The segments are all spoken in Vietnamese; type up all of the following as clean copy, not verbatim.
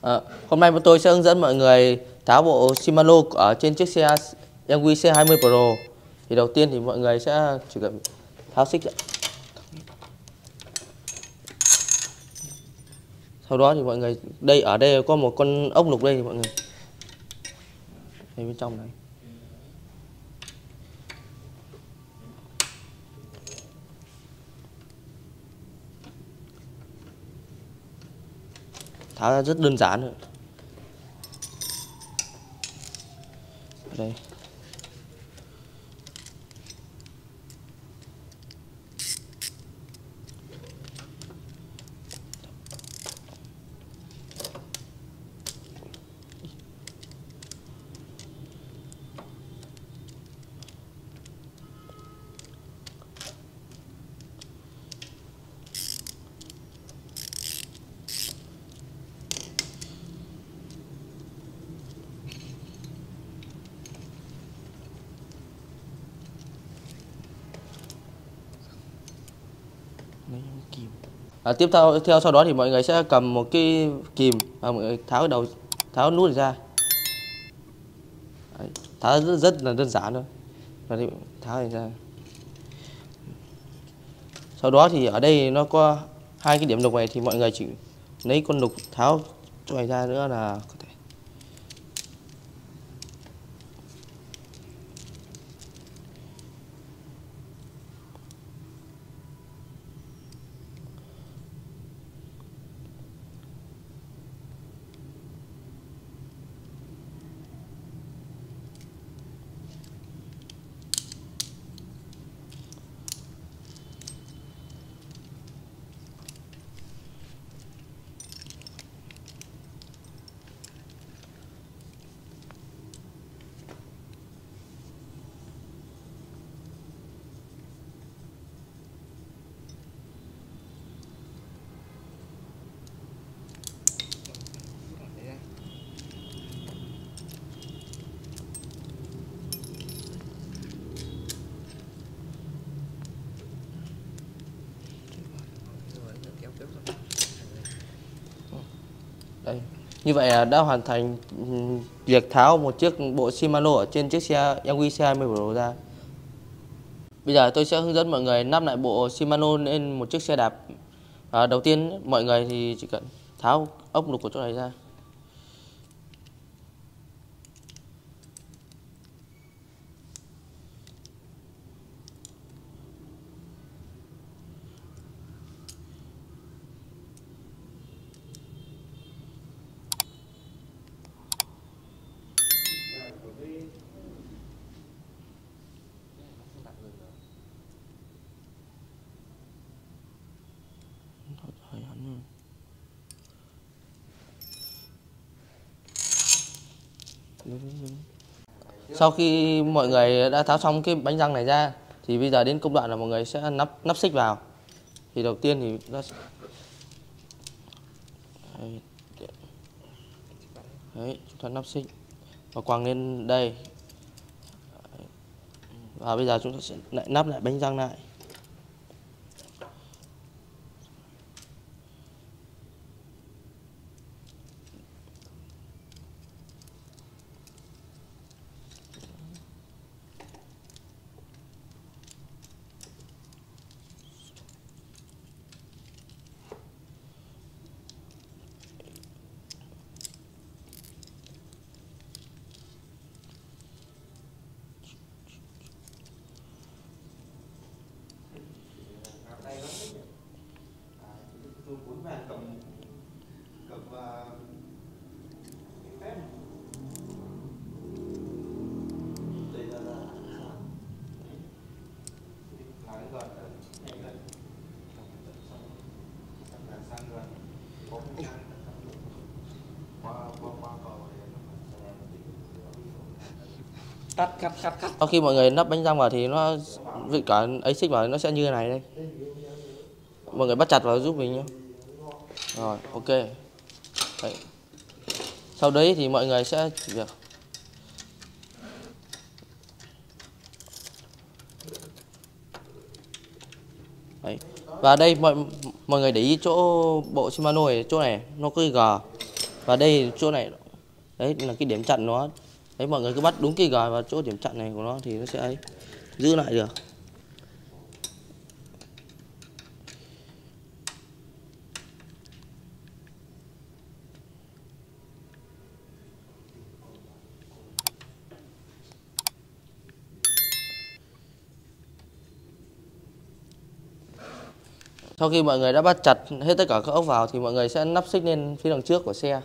Hôm nay tôi sẽ hướng dẫn mọi người tháo bộ Shimano ở trên chiếc xe MV C20 Pro. Thì đầu tiên thì mọi người sẽ chỉ cần tháo xích. Sau đó thì mọi người ở đây có một con ốc lục đây thì mọi người đây bên trong này. Tháo ra rất đơn giản thôi. Đây. Tiếp theo sau đó thì mọi người sẽ cầm một cái kìm và mọi người tháo cái đầu, tháo nút này ra. Đấy, tháo rất là đơn giản thôi. Và đi tháo này ra. Sau đó thì ở đây nó có hai cái điểm đục này thì mọi người chỉ lấy con đục tháo chỗ này ra nữa là có thể. Đây. Như vậy là đã hoàn thành việc tháo một chiếc bộ Shimano ở trên chiếc xe MV C20 Pro ra. Bây giờ tôi sẽ hướng dẫn mọi người lắp lại bộ Shimano lên một chiếc xe đạp. Đầu tiên mọi người thì chỉ cần tháo ốc lục của chỗ này ra. Sau khi mọi người đã tháo xong cái bánh răng này ra thì bây giờ đến công đoạn là mọi người sẽ nắp xích vào. Thì đầu tiên thì đấy, chúng ta nắp xích và quăng lên đây. Và bây giờ chúng ta sẽ lại nắp lại bánh răng lại. Cắt. Sau khi mọi người nắp bánh răng vào thì nó với cả ấy xích vào nó sẽ như thế này đây. Mọi người bắt chặt vào giúp mình nhé. Rồi, ok. Đấy. Sau đấy thì mọi người sẽ chỉ việc đấy. Và đây mọi người để ý chỗ bộ Shimano này, chỗ này nó có cái gờ. Và đây chỗ này, đấy là cái điểm chặn nó. Đấy, mọi người cứ bắt đúng cái gài vào chỗ điểm chặn này của nó thì nó sẽ ấy, giữ lại được. Sau khi mọi người đã bắt chặt hết tất cả các ốc vào thì mọi người sẽ nắp xích lên phía đằng trước của xe.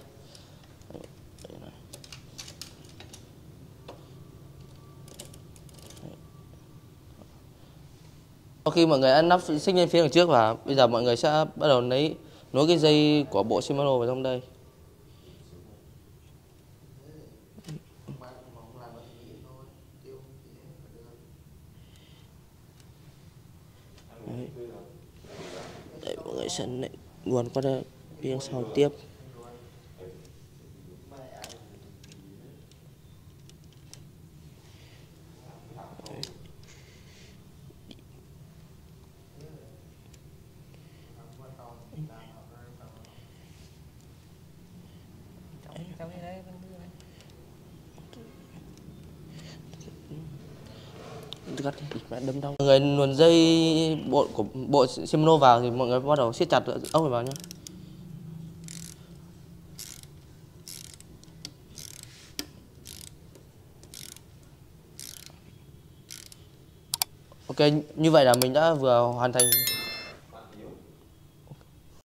Sau khi mọi người đã nắp xích lên phía đằng trước và bây giờ mọi người sẽ bắt đầu nối cái dây của bộ Shimano vào trong đây. Đấy, mọi người sẽ luồn qua đây phía sau tiếp. Cắt đi, mẹ đâm đau. Mọi người luồn dây của bộ Shimano vào thì mọi người bắt đầu siết chặt ốc này vào nhé. Ok, như vậy là mình đã vừa hoàn thành